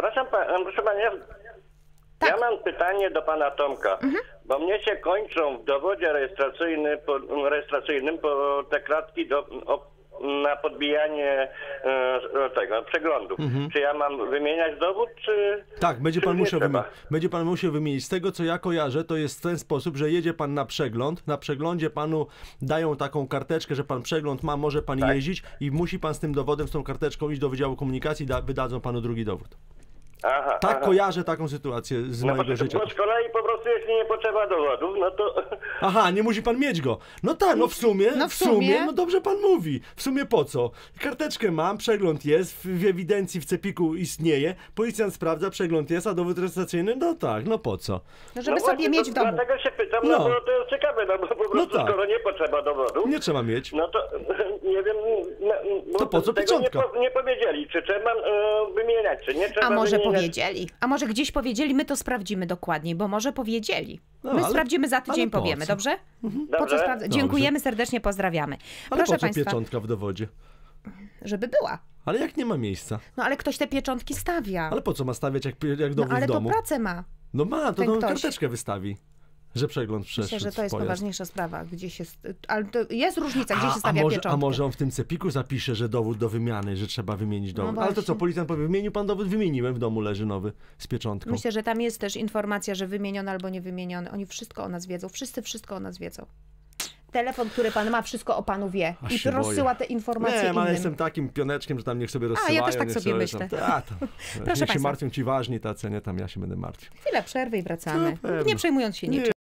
Proszę pani, ja mam pytanie do pana Tomka, bo mnie się kończą w dowodzie rejestracyjnym po te kratki na podbijanie tego przeglądu. Czy ja mam wymieniać dowód, czy tak, będzie pan musiał wymienić. Z tego, co ja kojarzę, to jest w ten sposób, że jedzie pan na przegląd. Na przeglądzie panu dają taką karteczkę, że pan przegląd ma, może pan jeździć i musi pan z tym dowodem, z tą karteczką iść do Wydziału Komunikacji i wydadzą panu drugi dowód. Kojarzę taką sytuację z mojego życia. Bo z kolei po prostu, jeśli nie potrzeba dowodów, no to... Aha, nie musi pan mieć go. No tak, no w sumie, no dobrze pan mówi. W sumie po co? Karteczkę mam, przegląd jest, w ewidencji w CEPiK-u istnieje, policjant sprawdza, przegląd jest, a dowód rejestracyjny, no tak, no po co? No żeby sobie mieć w domu. Dlatego się pytam, bo to jest ciekawe, bo po prostu skoro nie potrzeba dowodu... Nie trzeba mieć. No to nie wiem... To po co pieczątka? Nie powiedzieli, czy trzeba wymieniać, czy nie trzeba A może wymieniać. powiedzieli? A może gdzieś powiedzieli? My to sprawdzimy dokładniej, bo może powiedzieli. My sprawdzimy za tydzień, powiemy, dobrze? Po co dziękujemy serdecznie, pozdrawiamy. Ale proszę po co pieczątka w dowodzie? Żeby była. Ale jak nie ma miejsca? No ale ktoś te pieczątki stawia. Ale po co ma stawiać, jak dowód ale w domu? to pracę ma. No ma, to karteczkę wystawi. Że przegląd przeszedł. Myślę, że to jest poważniejsza sprawa. Gdzieś jest, ale to jest różnica, gdzie się stawia pieczątkę. A może on w tym CEPiK-u zapisze, że dowód do wymiany, że trzeba wymienić dowód. No ale to co, policjant powie, wymienił pan dowód? Wymieniłem, w domu leży nowy z pieczątką. Myślę, że tam jest też informacja, że wymieniony albo nie wymieniony. Oni wszystko o nas wiedzą. Wszyscy wszystko o nas wiedzą. Telefon, który pan ma, wszystko o panu wie. I rozsyła te informacje innym. Ale jestem takim pioneczkiem, że tam niech sobie rozsyłają. Ja też tak sobie myślę. Proszę niech się martwią ci ważni tacy, nie tam ja się będę martwił. Chwilę przerwy i wracamy. Nie przejmując się niczym.